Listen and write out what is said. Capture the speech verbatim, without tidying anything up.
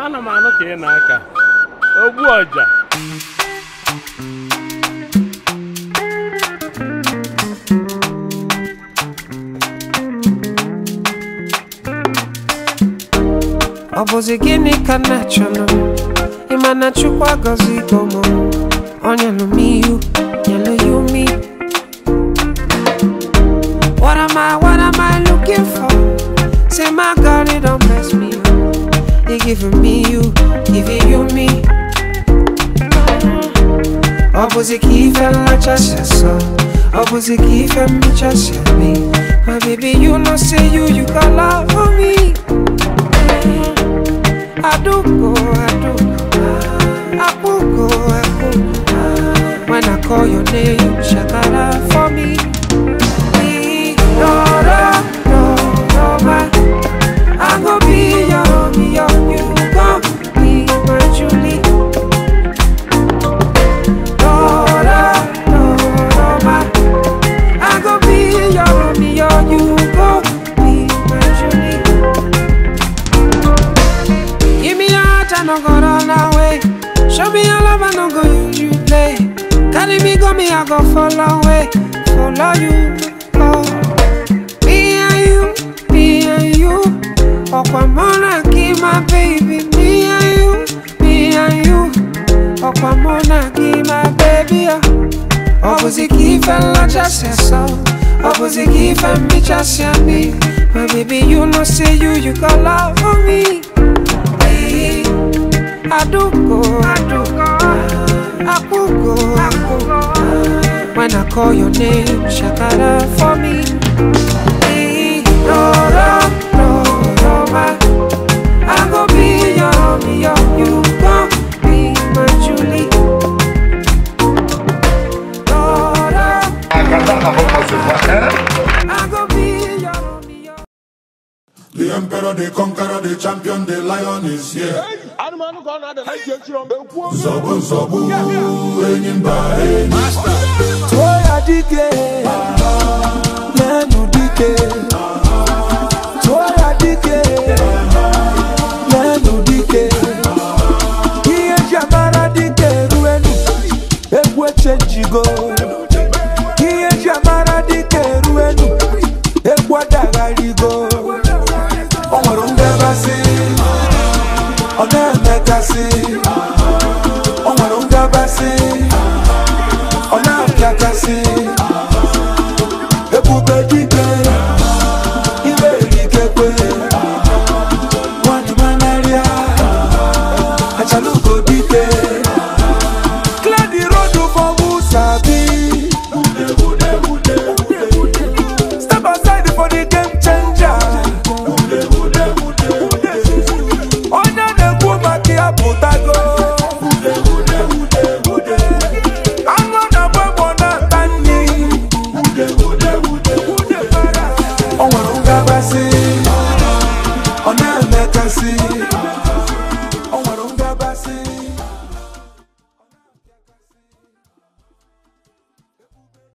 Ana m anụ ka ị na-aka ogbu ọja. Obozi gini ka nachono Imana chukwa gozi gomo Onya no miyu, yellow you me. What am I, what am I looking for? Say my God, it don't mess me up. They giving me you, giving you me. Obozi kife la chasha so Obozi kife mi chasha me. My baby, you know say you, you got love for me. I do go, I do go, I will go, I will go. When I call your name, shakara for me. No, no, no, no, my. I go be your, be your, you go be my Julie. No, no, no, no, my. I go be your, be your, you go be my Julie. I no go run away. Show me your love, I no go use you play. Carry me, go me, I go follow away. Follow you, oh. Me and you, me and you. Okwamona, give my baby. Me and you, me and you. Okwamona, give my baby. Obozi kife la chase so. Obozi kife mi chase me. My baby, you know say you, you got love for me. I do go, I do go, I could go, I could go. When I call your name, shakara for me. No, no, no, no, my. I go be your, be your, you go be my Julie. No, no, I go be your, be your. The emperor, the conqueror, the champion, the lion is here. Zobu zobu, enyimba e master. Toya dike, nenu dike. Toya dike, nenu dike. Iye jamara dike ruenu, ekwe chenjigo. Iye jamara dike ruenu, ekwa dagarigo. Omorunge basi, one mekasi.